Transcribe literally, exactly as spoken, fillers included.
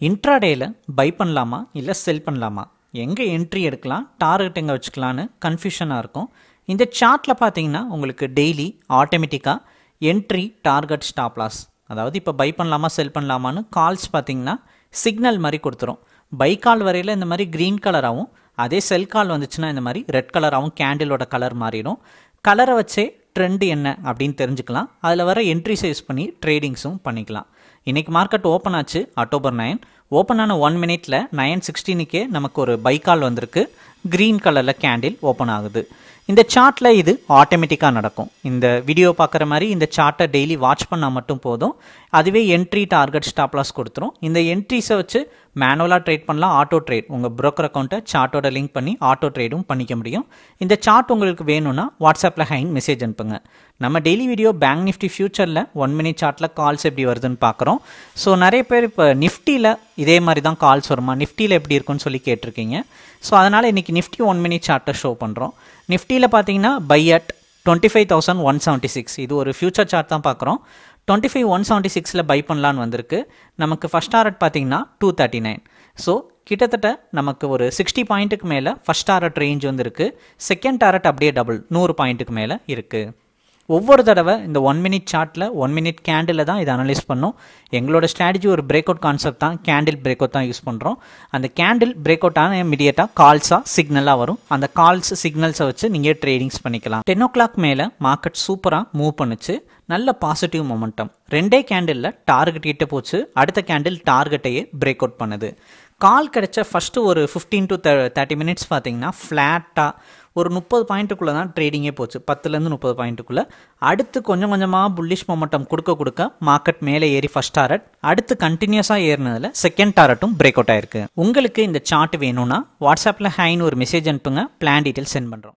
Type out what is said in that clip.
இன்ட்ராடேல by பண்ணலாமா இல்லை செல் பண்ணலாமா, எங்கே என்ட்ரி எடுக்கலாம், டார்கெட் எங்கே வச்சுக்கலான்னு கன்ஃபியூஷனாக இருக்கும். இந்த சார்ட்டில் பார்த்தீங்கன்னா உங்களுக்கு டெய்லி ஆட்டோமேட்டிக்காக என்ட்ரி, டார்கெட், ஸ்டாப் லாஸ், அதாவது இப்போ பை பண்ணலாமா செல் பண்ணலாமான்னு கால்ஸ் பார்த்தீங்கன்னா சிக்னல் மாதிரி கொடுத்துரும். பை கால் வரையில் இந்த மாதிரி க்ரீன் கலராகவும், அதே செல் கால் வந்துச்சுன்னா இந்த மாதிரி ரெட் கலராகவும் கேண்டிலோட கலர் மாறிடும். கலரை வச்சே ட்ரெண்டு என்ன அப்படின்னு தெரிஞ்சுக்கலாம். அதில் வர என்ட்ரிஸை யூஸ் பண்ணி ட்ரேடிங்ஸும் பண்ணிக்கலாம். இன்றைக்கி மார்க்கெட் ஓப்பன் ஆச்சு அக்டோபர் நைன். ஓப்பன் ஆன ஒன் மினிட்ல நைன் சிக்ஸ்டீனுக்கே நமக்கு ஒரு பை கால் வந்திருக்கு. க்ரீன் கலரில் கேண்டில் ஓப்பன் ஆகுது. இந்த சார்ட்டில் இது ஆட்டோமேட்டிக்காக நடக்கும். இந்த வீடியோ பார்க்குற மாதிரி இந்த சார்ட்டை டெய்லி வாட்ச் பண்ணால் மட்டும் போதும். அதுவே என்ட்ரி, டார்கெட், ஸ்டாப் லாஸ் கொடுத்துரும். இந்த என்ட்ரிஸை வச்சு மேனுவலாக ட்ரேட் பண்ணலாம், ஆட்டோ ட்ரேட். உங்கள் ப்ரோக்கர் அக்கௌண்ட்டை சார்ட்டோட லிங்க் பண்ணி ஆட்டோ ட்ரேடும் பண்ணிக்க முடியும். இந்த சார்ட் உங்களுக்கு வேணும்னா வாட்ஸ்அப்பில் ஹைன் மெசேஜ் அனுப்புங்க. நம்ம டெய்லி வீடியோ பேங்க் நிஃப்டி ஃபியூச்சரில் ஒன் மினிட் சார்ட்டில் கால்ஸ் எப்படி வருதுன்னு பார்க்குறோம். ஸோ நிறைய பேர் இப்போ நிஃப்டியில் இதே மாதிரி தான் கால்ஸ் வருமா, நிஃப்டியில் எப்படி இருக்குன்னு சொல்லி கேட்டிருக்கீங்க. ஸோ அதனால் இன்றைக்கி நிஃப்டி ஒன் மினிட் சார்ட்டை ஷோ பண்ணுறோம். நிஃப்டியில் பார்த்தீங்கன்னா buy at twenty five thousand one seventy six இது ஒரு ஃபியூச்சர் சார்ட் தான் பார்க்குறோம். டுவெண்ட்டி ஃபைவ் ஒன் செவன்ட்டி சிக்ஸில் பை பண்ணலான்னு வந்திருக்கு. நமக்கு ஃபஸ்ட் டாரட் பார்த்தீங்கன்னா டூ தேர்ட்டி நைன். ஸோ கிட்டத்தட்ட நமக்கு ஒரு சிக்ஸ்டி பாயிண்ட்டுக்கு மேலே ஃபஸ்ட் டாரட் ரேஞ்ச் வந்துருக்கு. செகண்ட் டாரட் அப்படியே டபுள் நூறு பாயிண்ட்டுக்கு மேலே இருக்குது. ஒவ்வொரு தடவை இந்த ஒன் மினிட் சார்ட்டில் ஒன் மினிட் கேண்டில் தான் இதை அனலைஸ் பண்ணோம். எங்களோட ஸ்ட்ராட்டஜி ஒரு பிரேக் அவுட் கான்செப்ட் தான், கேண்டில் பிரேக் அவுட் தான் யூஸ் பண்ணுறோம். அந்த கேண்டில் பிரேக் அவுட் ஆன இமீடியட்டாக கால்ஸாக சிக்னலாக வரும். அந்த கால்ஸ் சிக்னல்ஸை வச்சு நீங்கள் ட்ரேடிங்ஸ் பண்ணிக்கலாம். டென் ஓ கிளாக் மேலே மார்க்கெட் சூப்பராக மூவ் பண்ணுச்சு. நல்ல பாசிட்டிவ் மொமெண்டம். ரெண்டே கேண்டிலில் டார்கெட் கிட்ட போச்சு. அடுத்த கேண்டில் டார்கெட்டையே பிரேக் அவுட் பண்ணுது. கால் கிடைச்ச ஃபஸ்ட்டு ஒரு ஃபிஃப்டீன் டு தேர்ட்டி மினிட்ஸ் பார்த்தீங்கன்னா ஃப்ளாட்டாக ஒரு முப்பது பாயிண்ட்டுக்குள்ளே தான் ட்ரேடிங்கே போச்சு, பத்துலேருந்து முப்பது பாயிண்ட்டுக்குள்ளே. அடுத்து கொஞ்சம் கொஞ்சமாக புல்லிஷ் மொமெண்டம் கொடுக்க கொடுக்க மார்க்கெட் மேலே ஏறி ஃபஸ்ட் டாரட், அடுத்து கண்டினியூஸாக ஏறினதில் செகண்ட் டாரட்டும் பிரேக் அவுட் ஆயிருக்கு. உங்களுக்கு இந்த சார்ட் வேணும்னா வாட்ஸ்அப்பில் ஹைன்னு ஒரு மெசேஜ் அனுப்புங்க, பிளான் டீட்டெயில் சென்ட் பண்ணுறோம்.